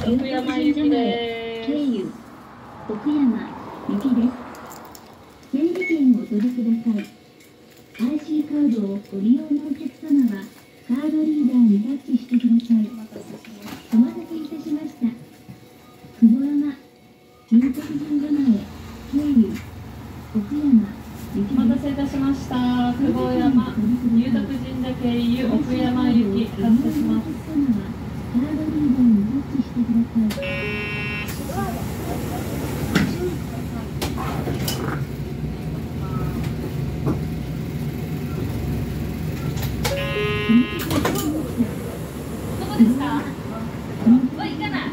奥山行きです。 経由奥山行きです。整理券をお取りください。IC カードをご利用のお客様はカードリーダーにタッチしてください。お待たせいたしました。久保山龍徳神社前経由奥山行きお待たです。 せいたしました。久保山龍徳神社経由奥山行き発車します。 カードリーダーにタッチしてください。 どこですか？わ、行かない。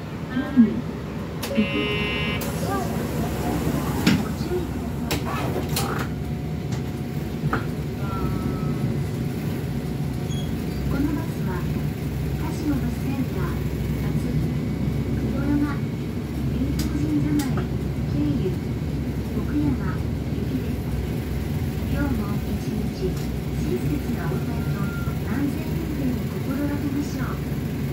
このバスは鹿島バスセンター初久保山龍徳神社前経由奥山行きです。今日も一日親切な応対と安全運転を心がけましょう。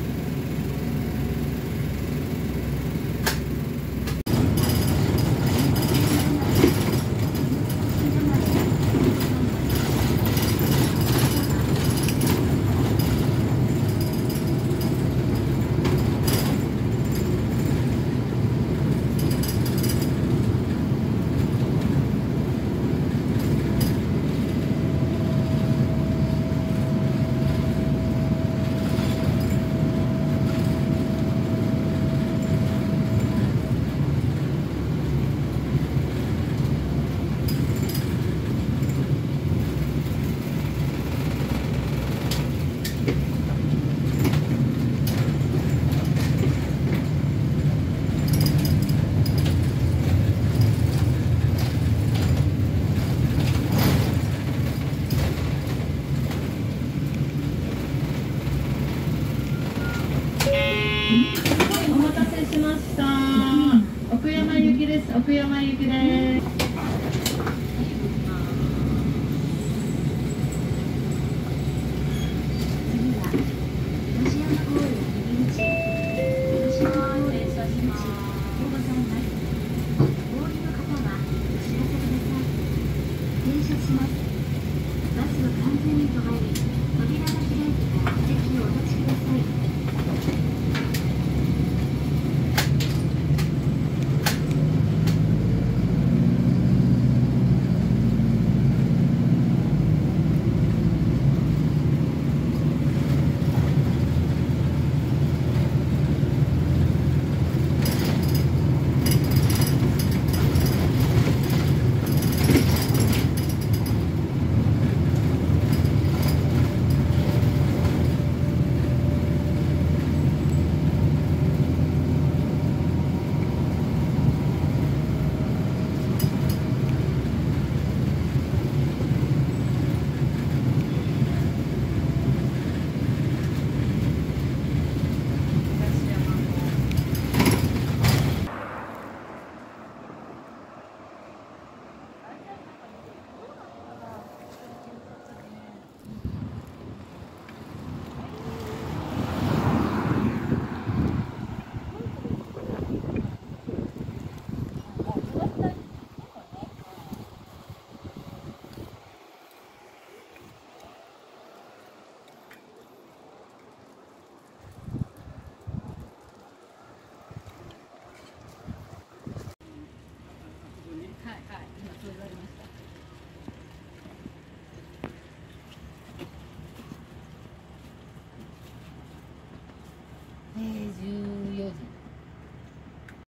お待たせしました。奥山行きです。奥山行きです。 次は東山公園入り口東山公園入り口でございます。お降りの方はお知らせください。停車します。バスは完全に止まり、扉が開いてから席をお立ちください。